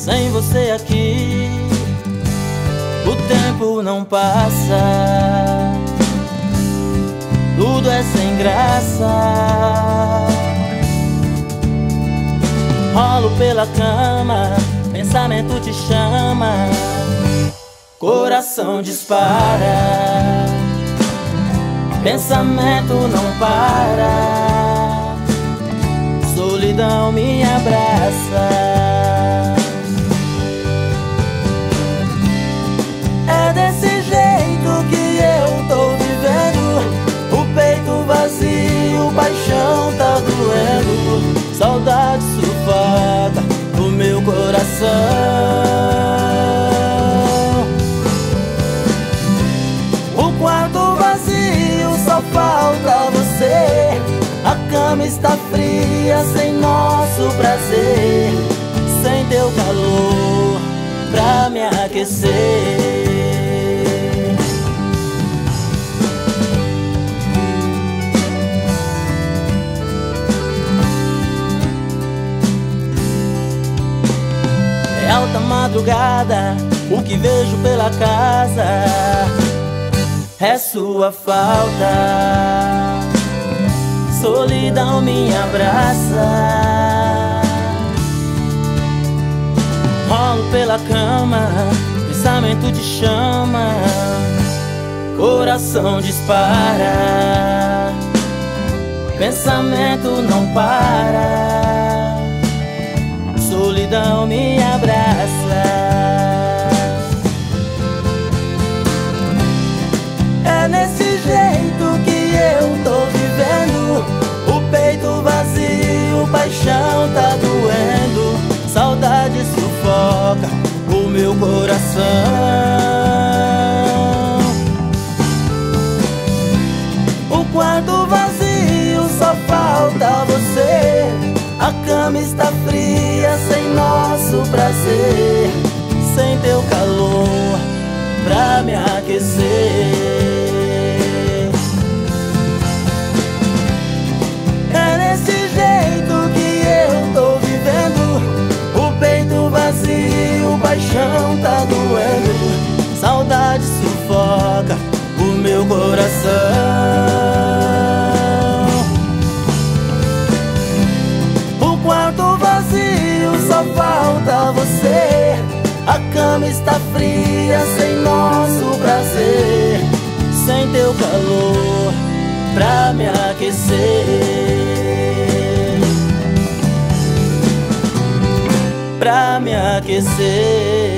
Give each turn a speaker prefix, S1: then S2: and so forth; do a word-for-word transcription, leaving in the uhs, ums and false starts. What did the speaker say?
S1: Sem você aqui, o tempo não passa, tudo é sem graça. Rolo pela cama, pensamento te chama, coração dispara, pensamento não para, solidão me abraça. É desse jeito que eu tô vivendo, o peito vazio, paixão tá doendo, saudade sufoca o meu coração. O quarto vazio, só falta você, a cama está fria sem nosso prazer, sem teu calor pra me aquecer. É alta madrugada, o que vejo pela casa é sua falta, solidão me abraça. Rolo pela cama, pensamento te chama, coração dispara, pensamento não para, solidão me abraça. É nesse jeito que eu tô vivendo, o peito vazio, paixão tá doendo, saudade sufoca o meu coração. O quarto vazio, só falta você, a cama está fria sem nosso prazer, sem teu calor pra me aquecer. É nesse jeito que eu tô vivendo, o peito vazio, paixão tá doendo, saudade sufoca o meu coração. O quarto vazio, só falta você, a cama está fria sem nosso prazer, sem teu calor pra me aquecer, pra me aquecer.